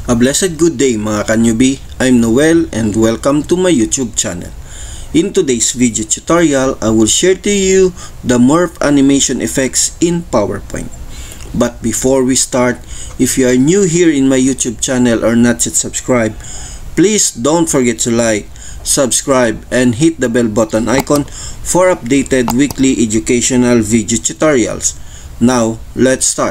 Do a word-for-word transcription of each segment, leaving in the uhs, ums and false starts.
A blessed good day mga ka-newbie, I'm Noel and welcome to my YouTube channel. In today's video tutorial, I will share to you the morph animation effects in PowerPoint. But before we start, if you are new here in my YouTube channel or not yet subscribed, please don't forget to like, subscribe, and hit the bell button icon for updated weekly educational video tutorials. Now, let's start.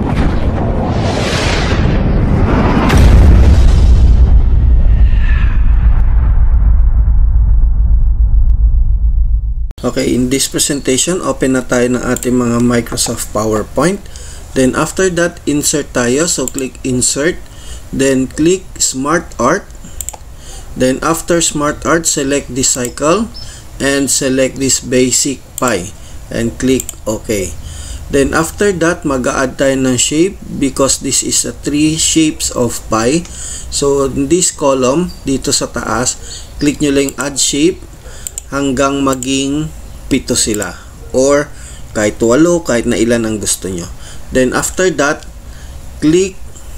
Okay, in this presentation, open na tayo ng ating mga Microsoft PowerPoint. Then after that, insert tayo. So click insert. Then click Smart Art. Then after Smart Art, select this cycle and select this basic pie and click OK. Then after that, mag-a-add tayo ng shape because this is a three shapes of pie. So in this column, dito sa taas, click nyo lang add shape hanggang maging pito sila or kahit walo, kahit na ilan ang gusto nyo. Then after that, click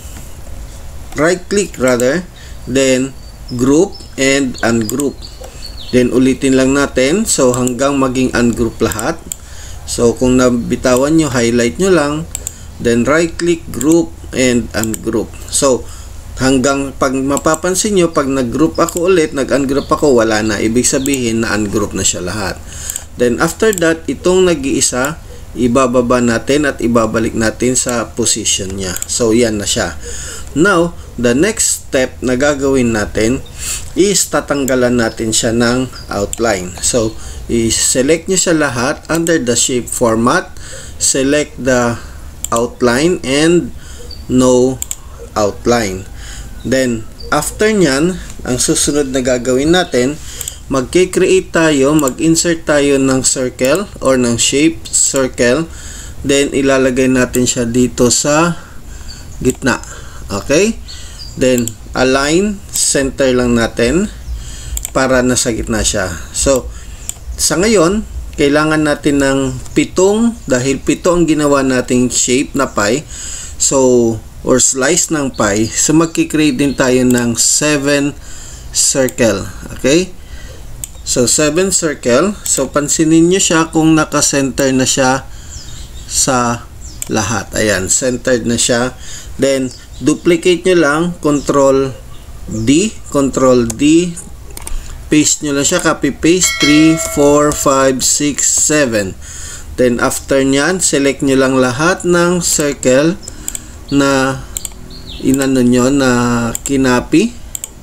right click rather, then group and ungroup. Then ulitin lang natin, so hanggang maging ungroup lahat. So kung nabitawan nyo, highlight nyo lang, then right click, group and ungroup. So hanggang pag mapapansin nyo, pag nag-group ako ulit, nag-ungroup ako, wala na. Ibig sabihin na ungroup na siya lahat. Then after that, itong nag-iisa, ibababa natin at ibabalik natin sa position niya. So yan na siya. Now, the next step na gagawin natin is tatanggalan natin siya ng outline. So, i-select nyo siya lahat under the shape format, select the outline and no outline. Then, after nyan, ang susunod na gagawin natin, mag-create tayo, mag-insert tayo ng circle or ng shape circle. Then, ilalagay natin siya dito sa gitna. Okay? Then, align, center lang natin para nasa gitna siya. So, sa ngayon, kailangan natin ng pitong, dahil pito ang ginawa nating shape na pie. So, or slice ng pie, so magki-create din tayo ng seven circle. Okay? So seven circle. So pansinin nyo siya kung naka-center na siya sa lahat. Ayan, centered na siya. Then duplicate nyo lang, control D, control D, paste nyo lang siya, copy paste three, four, five, six, seven. Then after nyan, select nyo lang lahat ng circle na inano nyo na kinapi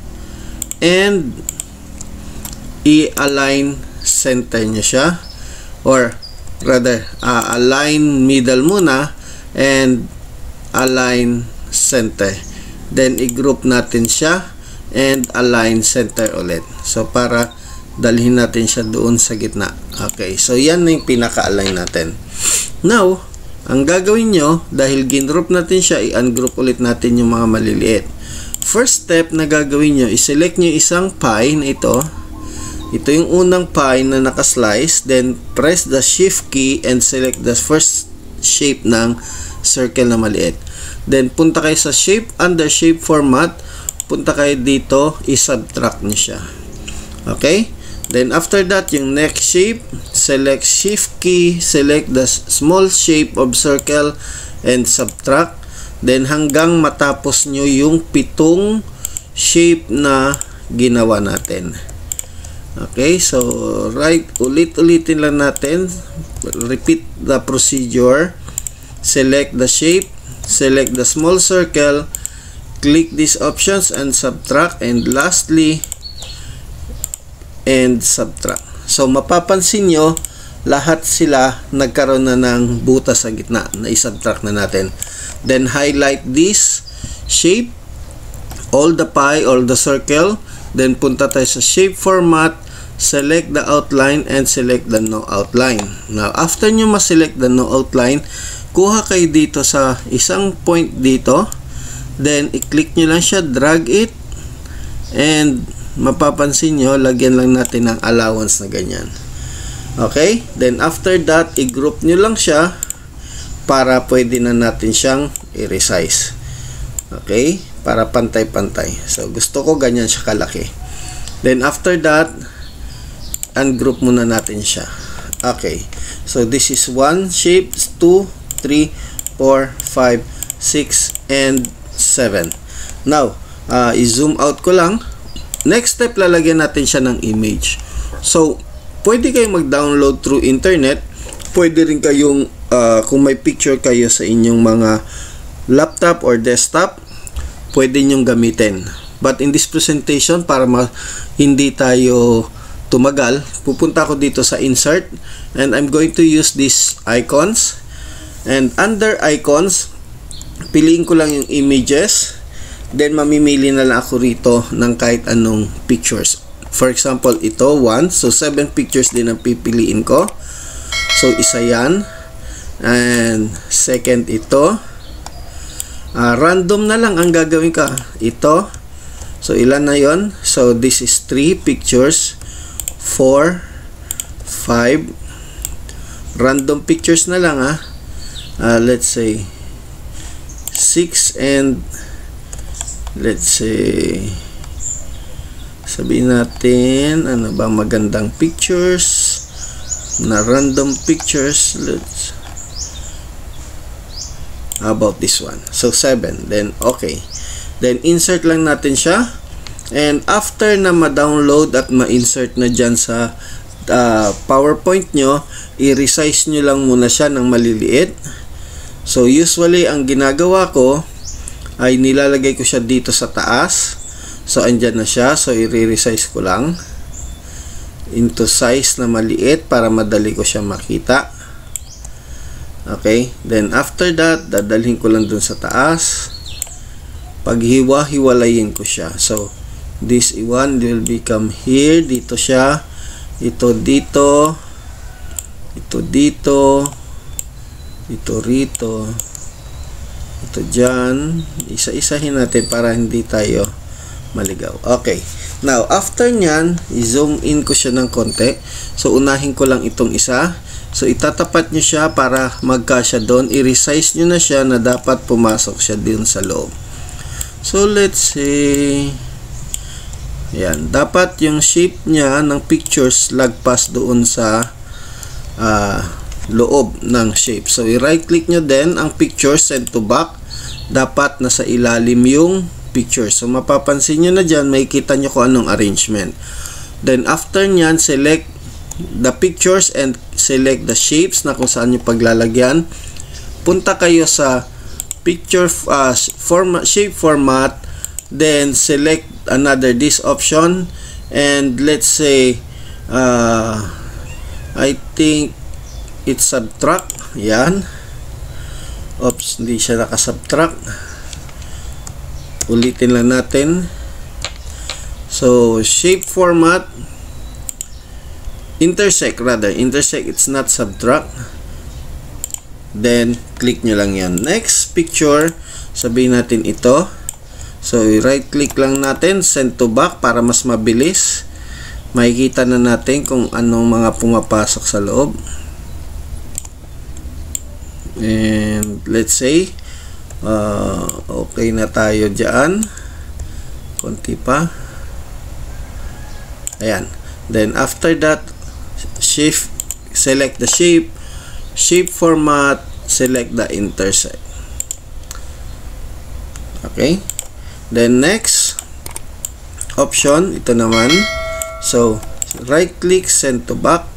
and i-align center nyo siya or rather uh, align middle muna and align center, then i-group natin siya and align center ulit, so para dalhin natin siya doon sa gitna. Okay, so yan na yung pinaka-align natin. Now ang gagawin nyo, dahil gin-group natin siya, i-ungroup ulit natin yung mga maliliit. First step na gagawin nyo, i-select nyo isang pie na ito. Ito yung unang pie na nakaslice. Then, press the shift key and select the first shape ng circle na maliit. Then, punta kayo sa shape, under shape format. Punta kayo dito, i-subtract nyo siya. Okay? Then after that, yung next shape, select shift key, select the small shape of circle and subtract. Then hanggang matapos nyo yung pitong shape na ginawa natin. Okay, so right, ulit-ulitin lang natin. Repeat the procedure. Select the shape, select the small circle, click these options and subtract, and lastly and subtract. So mapapansin nyo, lahat sila nagkaroon na ng butas sa gitna na i-subtract na natin. Then highlight this shape, all the pie, all the circle. Then punta tayo sa shape format, select the outline and select the no outline. Now after nyo ma-select the no outline, kuha kayo dito sa isang point dito, then i-click nyo lang siya, drag it, and mapapansin nyo, lagyan lang natin ng allowance na ganyan. Okay? Then after that, i-group nyo lang siya para pwede na natin siyang i-resize. Okay? para pantay-pantay. So gusto ko ganyan siya kalaki. Then after that, ungroup muna natin siya. Okay, so this is one shape, two, three, four, five, six, and seven. Now, uh, i-zoom out ko lang. Next step, lalagyan natin siya ng image. So, pwede kayong mag-download through internet. Pwede rin kayong, uh, kung may picture kayo sa inyong mga laptop or desktop, pwede nyong gamitin. But in this presentation, para ma hindi tayo tumagal, pupunta ako dito sa insert, and I'm going to use these icons. And under icons, piliin ko lang yung images, then mamimili na lang ako rito ng kahit anong pictures. For example, ito one, so seven pictures din ang pipiliin ko. So isa yan, and second ito, uh, random na lang ang gagawin ka. Ito, so ilan na yon? So this is three pictures, four, five, random pictures na lang ah. Uh, let's say six, and let's say sabihin natin ano ba magandang pictures na random pictures. Let's how about this one? So seven. Then okay, then insert lang natin siya, and after na ma-download at ma-insert na dyan sa uh, PowerPoint nyo, i-resize nyo lang muna siya ng maliliit. So usually ang ginagawa ko ay nilalagay ko siya dito sa taas. So andyan na siya, so i-resize ko lang into size na maliit para madali ko siya makita. Okay, then after that, dadalhin ko lang dun sa taas. Paghiwa-hiwalayin ko siya. So this one will become here, dito siya, ito dito, ito dito, ito rito, ito dyan. Isa-isahin natin para hindi tayo maligaw. Okay, now after nyan, i-zoom in ko siya ng konti. So unahin ko lang itong isa. So itatapat nyo siya para magkasya doon. I-resize nyo na siya na dapat pumasok siya din sa loob. So let's say, yan, dapat yung shape nya ng pictures lagpas doon sa uh, loob ng shape. So i-right click nyo din ang picture, send to back. Dapat nasa ilalim yung picture. So mapapansin nyo na dyan, may kita nyo kung anong arrangement. Then after nyan, select the pictures and select the shapes na kung saan nyo paglalagyan. Punta kayo sa picture uh, format, shape format, then select another this option, and let's say uh, I think it's subtract. Yan. Oops, hindi siya nakasubtract. Ulitin lang natin. So shape format, intersect rather, intersect, it's not subtract. Then click nyo lang yan. Next picture, sabihin natin ito. So right click lang natin, send to back para mas mabilis. Makikita na natin kung anong mga pumapasok sa loob. And let's say uh, okay na tayo dyan, konti pa. Ayan. Then after that, shift, select the shape, shape format, select the intersect. Okay. Then next option, ito naman. So right click, send to back.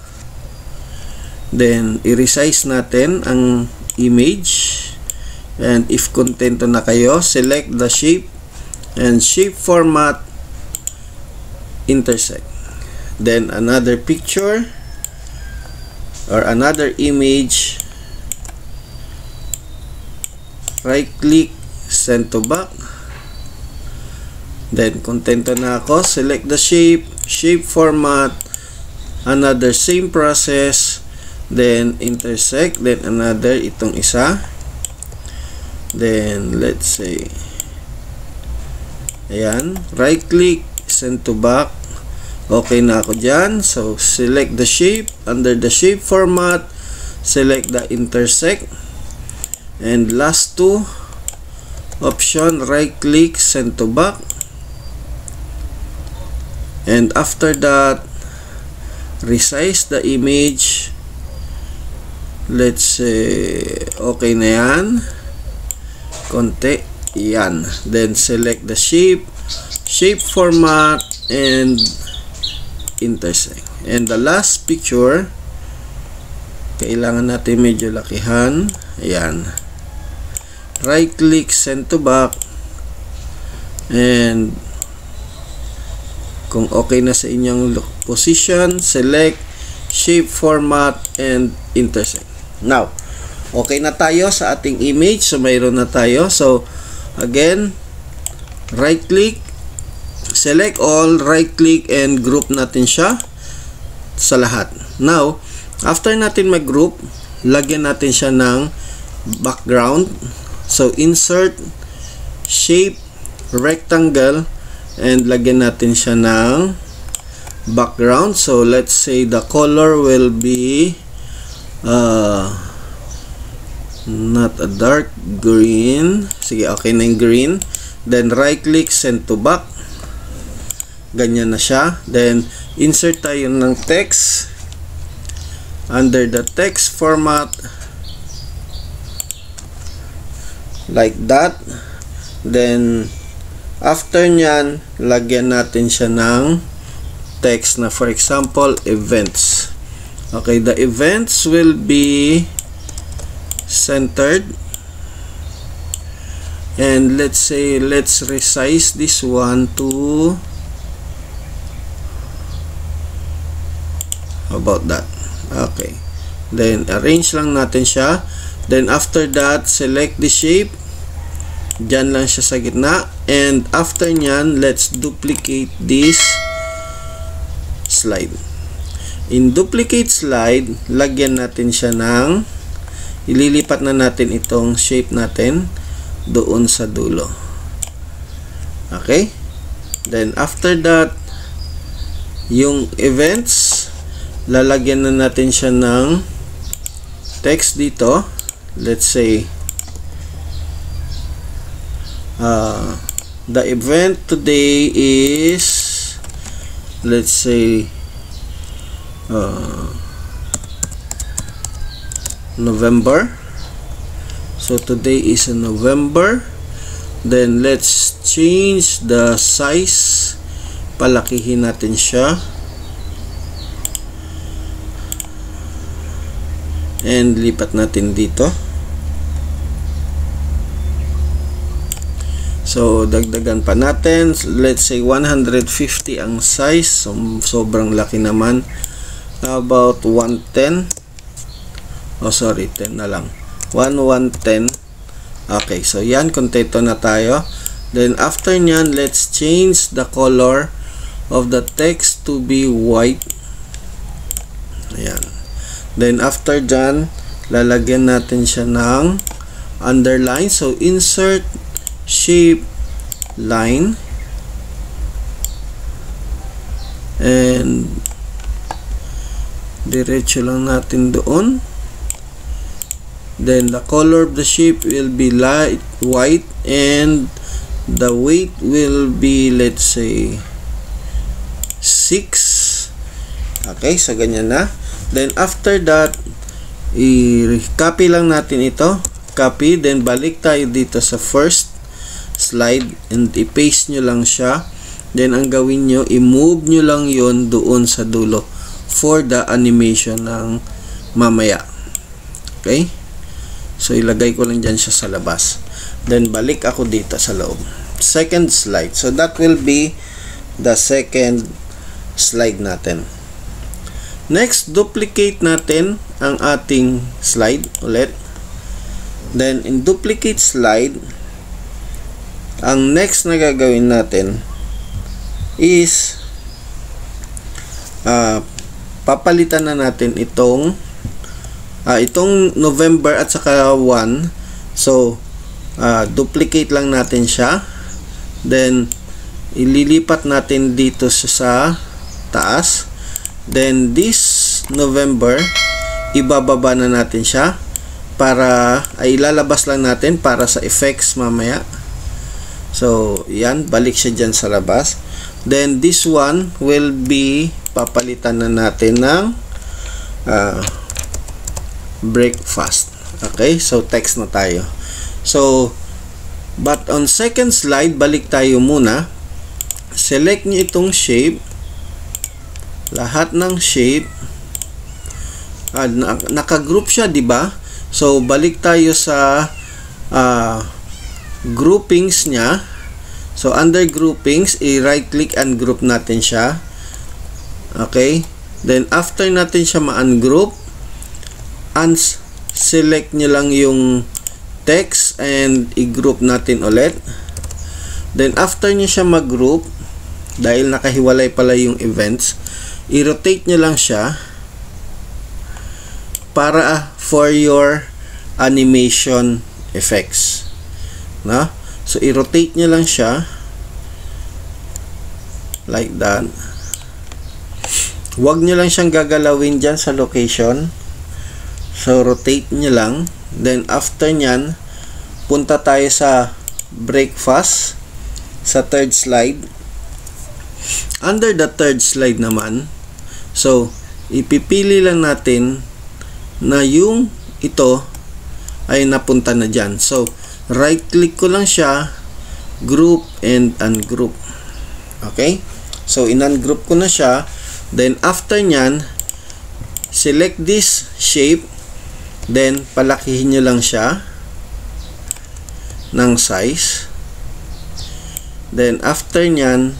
Then i-resize natin ang image, and if kontento na kayo, select the shape and shape format, intersect. Then another picture or another image, right click, send to back. Then kontento na ako, select the shape, shape format, another same process, then intersect, then another, itong isa, then let's say ayan, right click, send to back. Okay na ako dyan. So select the shape, under the shape format, select the intersect, and last two, option, right click, send to back, and after that resize the image. Let's say okay na yan, konti, yan. Then select the shape, shape format, and intersect. And the last picture, kailangan natin medyo lakihan. Ayan, right click, send to back, and kung okay na sa inyong position, select shape format and intersect. Now, okay na tayo sa ating image. So mayroon na tayo. So again, right click, select all, right click, and group natin siya sa lahat. Now, after natin mag-group, lagyan natin siya ng background. So insert, shape, rectangle, and lagyan natin siya ng background. So let's say the color will be uh, not a dark green. Sige, okay na yung green. Then right click, send to back. Ganyan na siya. Then insert tayo ng text. Under the text format, like that. Then after nyan, lagyan natin siya ng text na, for example, events. Okay, the events will be centered, and let's say let's resize this one to about that. Okay, then arrange lang natin siya. Then after that, select the shape, dyan lang siya sa gitna, and after nyan, let's duplicate this slide. In duplicate slide, lagyan natin siya ng, ililipat na natin itong shape natin doon sa dulo. Okay, then after that, yung events, lalagyan na natin siya ng text dito. Let's say uh, the event today is, let's say uh, November. So today is in November. Then let's change the size, palakihin natin siya, and lipat natin dito. So dagdagan pa natin, let's say one hundred fifty ang size. So, sobrang laki naman. About one ten. Oh sorry, ten na lang. one one ten. Okay, so yan, kontento na tayo. Then after nyan, let's change the color of the text to be white. Ayan. Then after dyan, lalagyan natin siya ng underline. So insert, shape, line, and diretso lang natin doon. Then the color of the shape will be light white, and the weight will be, let's say, six. Okay, so ganyan na. Then after that, i-copy lang natin ito. Copy, then balik tayo dito sa first slide, and i-paste nyo lang siya. Then ang gawin nyo, i-move nyo lang yon doon sa dulo for the animation ng mamaya. Okay, so ilagay ko lang dyan siya sa labas. Then balik ako dito sa loob. Second slide. So that will be the second slide natin. Next, duplicate natin ang ating slide ulit. Then in duplicate slide, ang next na gagawin natin is uh, papalitan na natin itong uh, itong November at saka one. So uh, duplicate lang natin siya, then ililipat natin dito sa taas. Then this November, ibababa na natin siya para ay ilalabas lang natin para sa effects mamaya. So, yan, balik siya dyan sa labas. Then, this one will be, papalitan na natin ng uh, breakfast. Okay, so text na tayo. So, but on second slide, balik tayo muna. Select nyo itong shape. Lahat ng shape. Ah, naka-group siya, di ba? So, balik tayo sa uh, groupings niya. So, under groupings, i-right click and group natin siya. Okay? Then, after natin siya ma-ungroup, select nyo lang yung text and i-group natin ulit. Then, after nyo siya mag-group, dahil nakahiwalay pala yung events, i-rotate nyo lang siya para for your animation effects. No? So, i-rotate nyo lang siya like that. Huwag nyo lang siyang gagalawin dyan sa location. So, rotate nyo lang. Then, after nyan, punta tayo sa breakfast sa third slide. Under the third slide naman, so, ipipili lang natin na yung ito ay napunta na dyan. So, right click ko lang siya, group and ungroup. Okay? So, in-ungroup ko na siya. Then, after nyan, select this shape. Then, palakihin nyo lang siya ng size. Then, after nyan,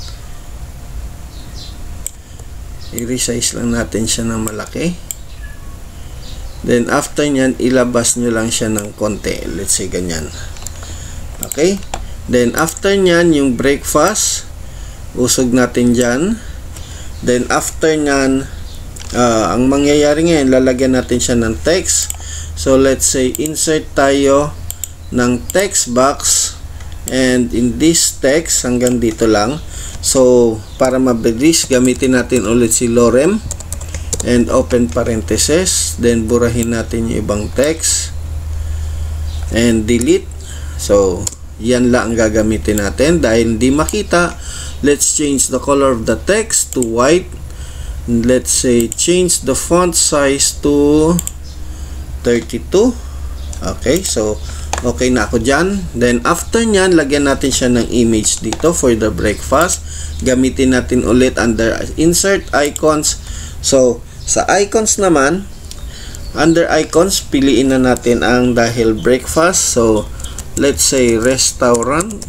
i-resize lang natin siya ng malaki. Then, after nyan, ilabas nyo lang siya ng konti. Let's say, ganyan. Okay? Then, after nyan, yung breakfast, usog natin dyan. Then, after nyan, uh, ang mangyayari ngayon, lalagyan natin siya ng text. So, let's say, insert tayo ng text box. And, in this text, hanggang dito lang. So, para mabilis, gamitin natin ulit si lorem. And open parenthesis, then burahin natin yung ibang text and delete. So, yan lang ang gagamitin natin. Dahil hindi makita, let's change the color of the text to white. Let's say change the font size to thirty-two. Okay, so okay na ako dyan. Then after nyan, lagyan natin siya ng image dito for the breakfast. Gamitin natin ulit under insert icons. So, sa icons naman, under icons, piliin na natin ang dahil breakfast. So, let's say restaurant.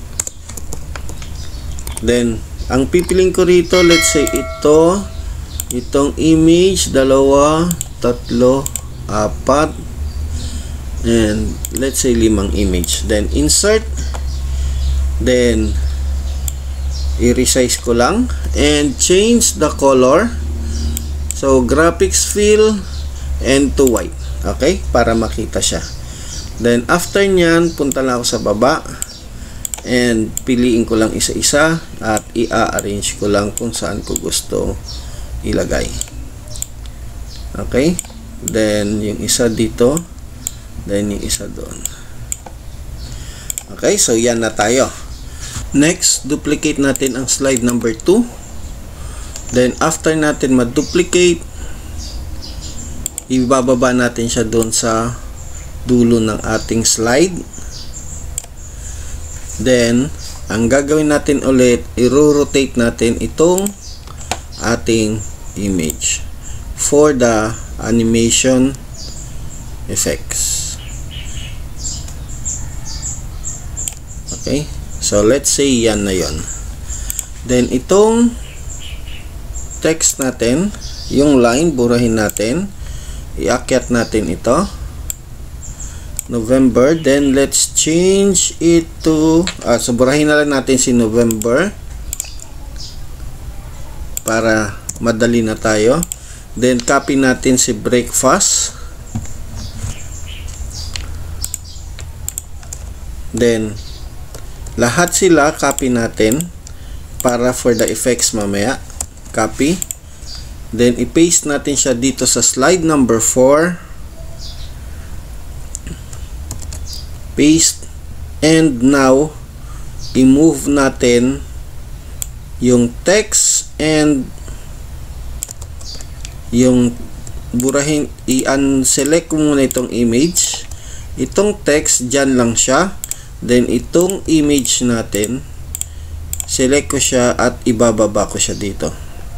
Then, ang pipiling ko rito, let's say ito, itong image, dalawa, tatlo, apat, and let's say limang image. Then, insert. Then, i-resize ko lang and change the color. So, graphics fill and to white. Okay? Para makita siya. Then, after nyan, punta lang ako sa baba. And, piliin ko lang isa-isa. At, i-arrange ko lang kung saan ko gusto ilagay. Okay? Then, yung isa dito. Then, yung isa doon. Okay? So, yan na tayo. Next, duplicate natin ang slide number two. Then, after natin ma-duplicate, ibababa natin siya doon sa dulo ng ating slide. Then, ang gagawin natin ulit, i-rotate natin itong ating image for the animation effects. Okay? So, let's say yan na yon. Then, itong text natin, yung line, burahin natin, iakyat natin ito, November. Then let's change it to ah, so burahin na lang natin si November para madali na tayo. Then copy natin si breakfast. Then lahat sila copy natin para for the effects mamaya. Copy. Then, i-paste natin siya dito sa slide number four. Paste. And now, i-move natin yung text and yung burahin, i-unselect ko muna itong image. Itong text, dyan lang siya. Then, itong image natin, select ko siya at ibababa ko siya dito.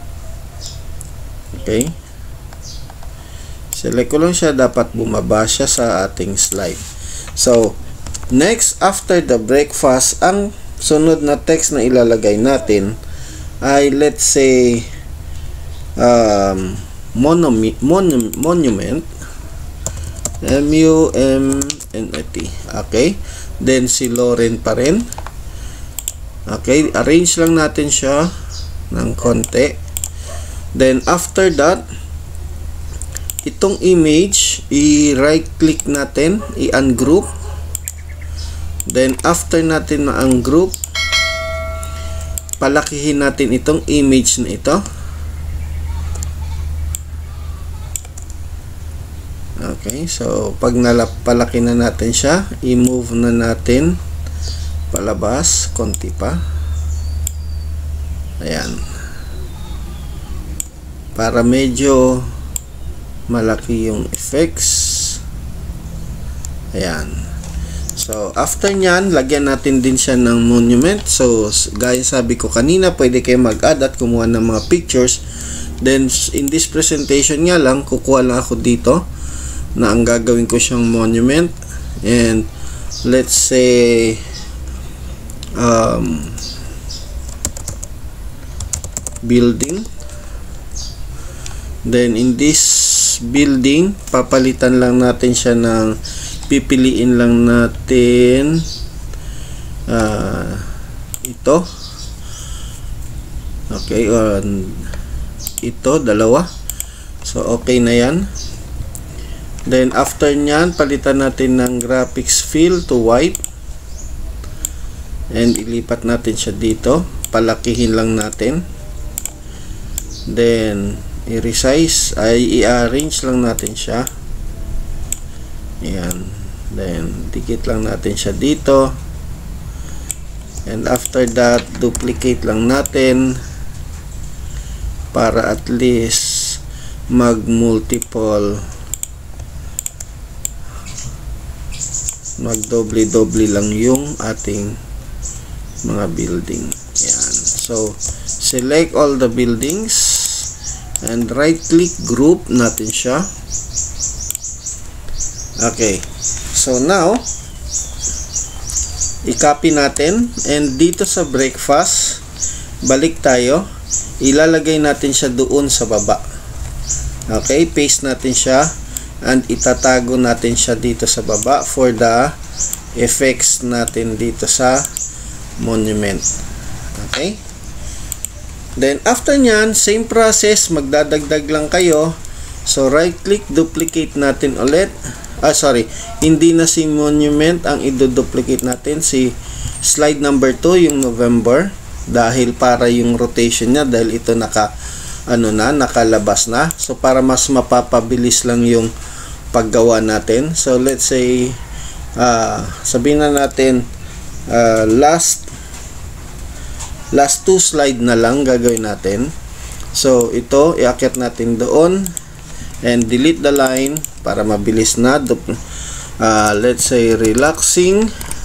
Okay? Select ko lang siya, dapat bumaba siya sa ating slide. So, next, after the breakfast, ang sunod na text na ilalagay natin ay, let's say, um, monument, monu monument, M U M N E T. Okay? Then, si Lauren pa rin. Okay? Arrange lang natin siya ng konti. Then, after that, itong image, i-right click natin, i-ungroup. Then, after natin ma-ungroup, palakihin natin itong image na ito. Okay, so pag nalapalaki na natin siya, i-move na natin palabas, konti pa. Ayan. Para medyo malaki yung effects. Ayan. So, after nyan, lagyan natin din siya ng monument. So, gaya sabi ko kanina, pwede kayo mag-add at kumuha ng mga pictures. Then, in this presentation nga lang, kukuha lang ako dito na ang gagawin ko siyang monument. And, let's say, um, building. Then, in this building, papalitan lang natin siya ng, pipiliin lang natin uh, ito. Okay, or ito, dalawa. So, okay na yan. Then, after nyan, palitan natin ng graphics fill to white. And, ilipat natin siya dito. Palakihin lang natin. Then, i-resize, ay i-arrange lang natin siya. Ayan. Then, dikit lang natin siya dito. And after that, duplicate lang natin para at least mag-multiple, mag-doble-doble lang yung ating mga building. Ayan. So, select all the buildings and right-click group natin siya. Okay. So, now, i-copy natin. And dito sa breakfast, balik tayo. Ilalagay natin siya doon sa baba. Okay. Paste natin siya. And itatago natin siya dito sa baba for the effects natin dito sa monument. Okay. Then, after nyan, same process. Magdadagdag lang kayo. So, right-click, duplicate natin ulit. Ah, sorry. Hindi na si monument ang i-duplicate natin. Si slide number two, yung November. Dahil para yung rotation niya, dahil ito naka, ano na, nakalabas na. So, para mas mapapabilis lang yung paggawa natin. So, let's say, uh, sabihin na natin, uh, last, last two slide na lang gagawin natin. So, ito, iakyat natin doon. And delete the line para mabilis na. Uh, let's say relaxing.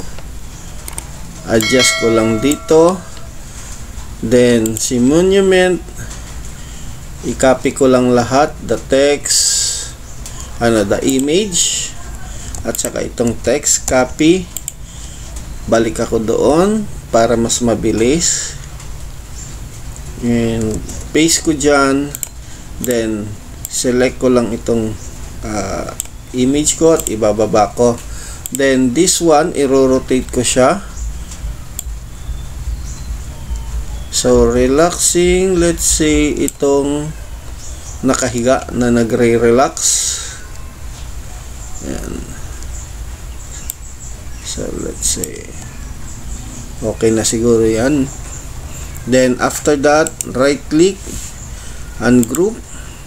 Adjust ko lang dito. Then si monument, i-copy ko lang lahat, the text, ano, the image, at saka itong text, copy. Balik ako doon para mas mabilis. And paste ko dyan. Then select ko lang itong uh, image ko at ibababa ko. Then this one, i-rotate ko siya. So relaxing, let's say itong nakahiga na nagre-relax. Ayan. So let's say okay na siguro yan. Then after that, right click, ungroup.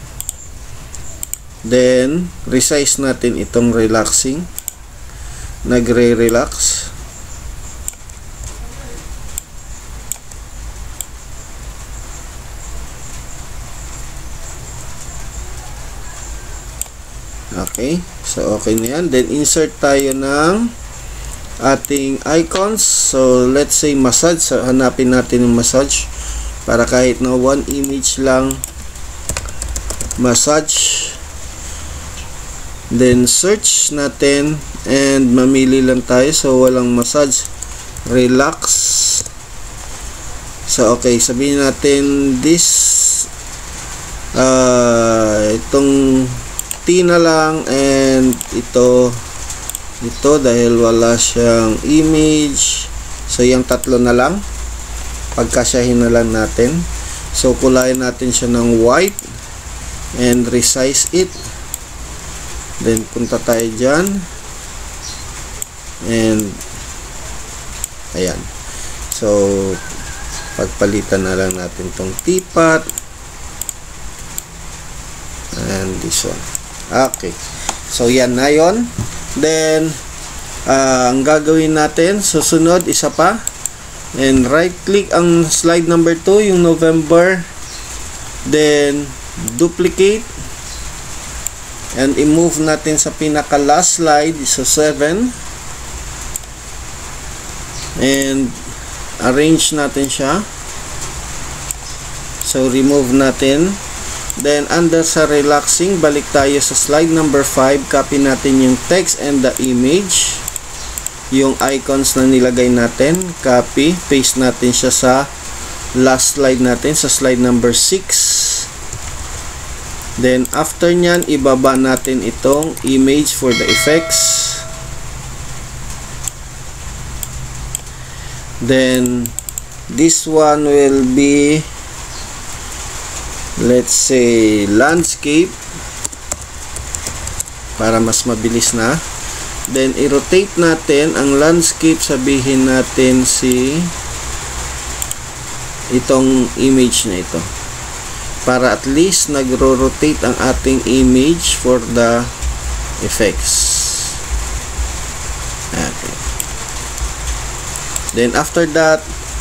Then, resize natin itong relaxing. Nagre-relax. Okay, so okay na yan. Then insert tayo ng ating icons. So let's say massage. So, hanapin natin yung massage para kahit na one image lang, massage. Then search natin and mamili lang tayo, so walang massage, relax. So okay, sabihin natin this uh, itong T na lang, and ito ito dahil wala siyang image, so yung tatlo na lang, pagkasyahin na lang natin. So kulayan natin siya ng white and resize it. Then punta tayo dyan and ayan, so pagpalitan na lang natin tong teapot and this one. Okay, so yan na yon. Then uh, ang gagawin natin susunod, isa pa, and right click ang slide number two, yung November, then duplicate and i-move natin sa pinaka last slide, so seven, and arrange natin siya. So remove natin. Then under sa relaxing, balik tayo sa slide number five, copy natin yung text and the image, yung icons na nilagay natin, copy, paste natin siya sa last slide natin, sa slide number six. Then after nyan, ibaba natin itong image for the effects. Then this one will be, let's say, landscape, para mas mabilis na. Then i-rotate natin ang landscape, sabihin natin si itong image na ito, para at least nagro-rotate ang ating image for the effects. Okay. Then after that,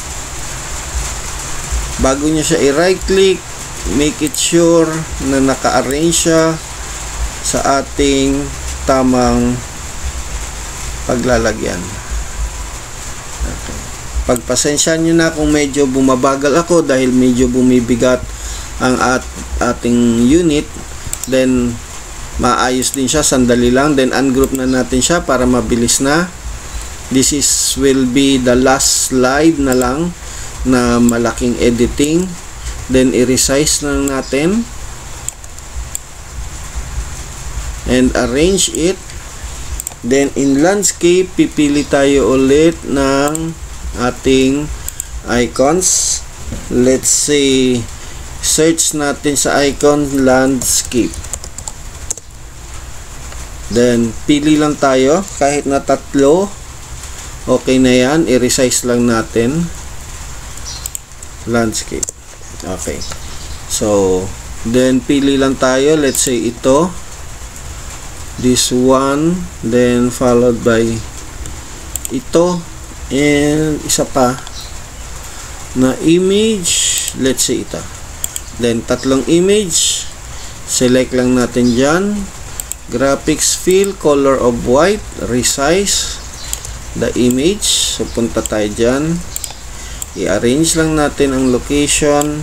bago nyo siya i-right click, make it sure na naka-arrange siya sa ating tamang paglalagyan. Okay. Pagpasensyahan nyo na kung medyo bumabagal ako dahil medyo bumibigat ang at ating unit. Then maayos din siya, sandali lang. Then ungroup na natin siya para mabilis na. This is will be the last slide na lang na malaking editing. Then i-resize na natin and arrange it. Then in landscape, pipili tayo ulit ng ating icons. Let's say search natin sa icon landscape. Then pili lang tayo kahit na tatlo. Okay na yan, i-resize lang natin landscape. Okay, so then pili lang tayo, let's say ito, this one, then followed by ito, and isa pa na image, let's say ito. Then tatlong image, select lang natin dyan, graphics fill, color of white, resize the image. So punta tayo dyan, i-arrange lang natin ang location.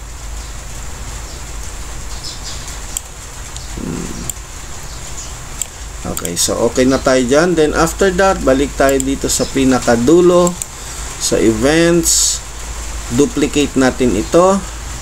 Okay, so okay na tayo dyan. Then after that, balik tayo dito sa pinakadulo, sa events, duplicate natin ito,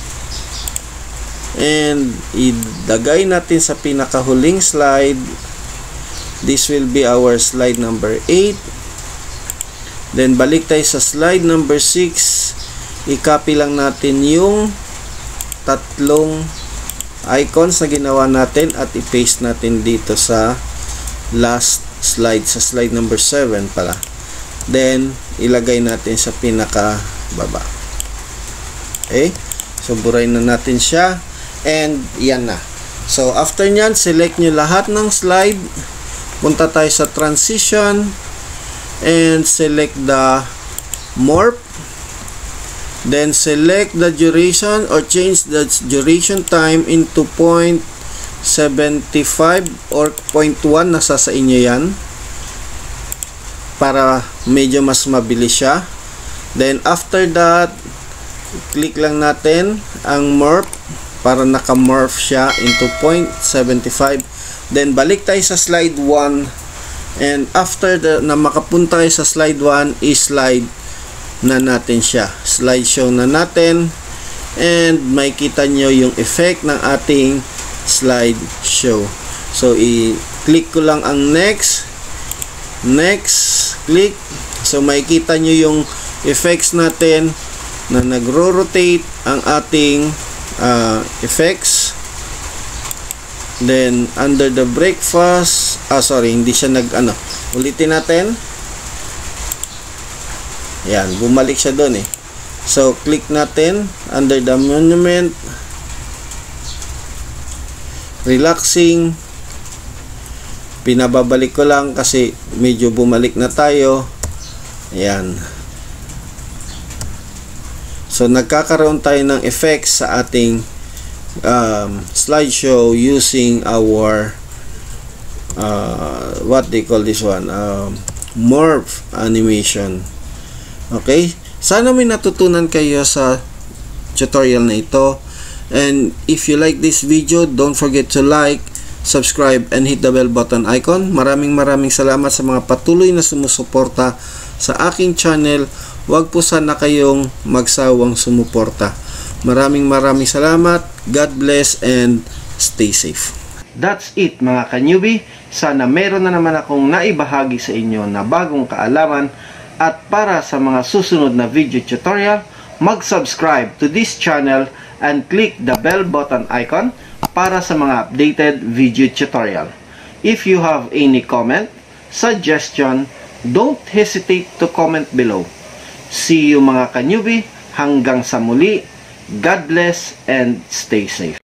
and idagay natin sa pinakahuling slide. This will be our slide number eight. Then balik tayo sa slide number six, i-copy lang natin yung tatlong icons na ginawa natin at i-paste natin dito sa last slide, sa slide number seven pala. Then ilagay natin sa pinaka baba. Okay, so burayin na natin siya, and yan na. So after nyan, select nyo lahat ng slide, punta tayo sa transition and select the morph, then select the duration or change the duration time into zero point seventy-five or zero point one, nasa sa inyo yan, para medyo mas mabilis siya. Then after that, click lang natin ang morph para naka-morph siya into zero point seven five. Then balik tayo sa slide one, and after the, na makapunta tayo sa slide one, i-slide na natin siya. Slideshow na natin, and makikita nyo yung effect ng ating slideshow. So i-click ko lang ang next, next, click. So makikita nyo yung effects natin na nagro-rotate ang ating uh, effects. Then under the breakfast, ah sorry, hindi siya nag ano, ulitin natin. Yan, bumalik siya doon eh. So click natin under the monument, relaxing. Pinababalik ko lang kasi medyo bumalik na tayo. Ayan. So nagkakaroon tayo ng effects sa ating um, slideshow using our uh, what they call this one, um, morph animation. Okay, sana may natutunan kayo sa tutorial na ito, and if you like this video, don't forget to like, subscribe, and hit the bell button icon. Maraming maraming salamat sa mga patuloy na sumusuporta sa aking channel. Huwag po sana kayong magsawang sumuporta. Maraming maraming salamat. God bless and stay safe. That's it mga ka-newbie. Sana meron na naman akong naibahagi sa inyo na bagong kaalaman. At para sa mga susunod na video tutorial, mag-subscribe to this channel and click the bell button icon para sa mga updated video tutorial. If you have any comment, suggestion, don't hesitate to comment below. See you mga ka-newbie. Hanggang sa muli. God bless and stay safe.